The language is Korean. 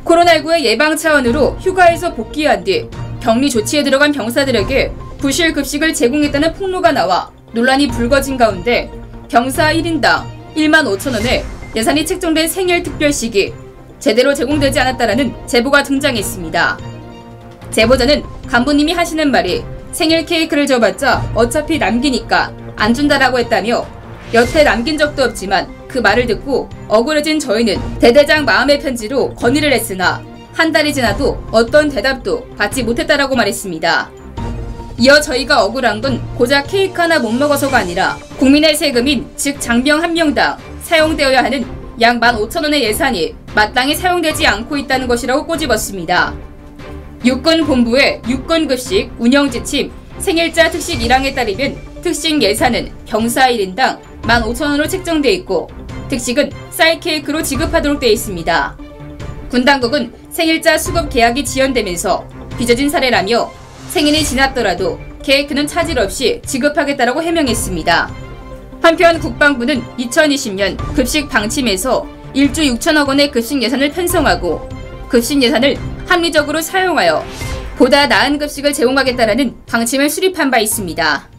코로나19의 예방 차원으로 휴가에서 복귀한 뒤 격리 조치에 들어간 병사들에게 부실 급식을 제공했다는 폭로가 나와 논란이 불거진 가운데 병사 1인당 15,000원의 예산이 책정된 생일 특별식이 제대로 제공되지 않았다라는 제보가 등장했습니다. 제보자는 간부님이 하시는 말이 생일 케이크를 줘봤자 어차피 남기니까 안 준다라고 했다며 여태 남긴 적도 없지만 그 말을 듣고 억울해진 저희는 대대장 마음의 편지로 건의를 했으나 한 달이 지나도 어떤 대답도 받지 못했다라고 말했습니다. 이어 저희가 억울한 건 고작 케이크 하나 못 먹어서가 아니라 국민의 세금인 즉 장병 한 명당 사용되어야 하는 약 15,000원의 예산이 마땅히 사용되지 않고 있다는 것이라고 꼬집었습니다. 육군본부의 육군급식 운영지침 생일자 특식 1항에 따르면 특식 예산은 병사 1인당 15,000원으로 책정돼 있고 특식은 쌀 케이크로 지급하도록 되어 있습니다. 군 당국은 생일자 수급 계약이 지연되면서 빚어진 사례라며 생일이 지났더라도 케이크는 차질 없이 지급하겠다라고 해명했습니다. 한편 국방부는 2020년 급식 방침에서 1조 6천억 원의 급식 예산을 편성하고 급식 예산을 합리적으로 사용하여 보다 나은 급식을 제공하겠다라는 방침을 수립한 바 있습니다.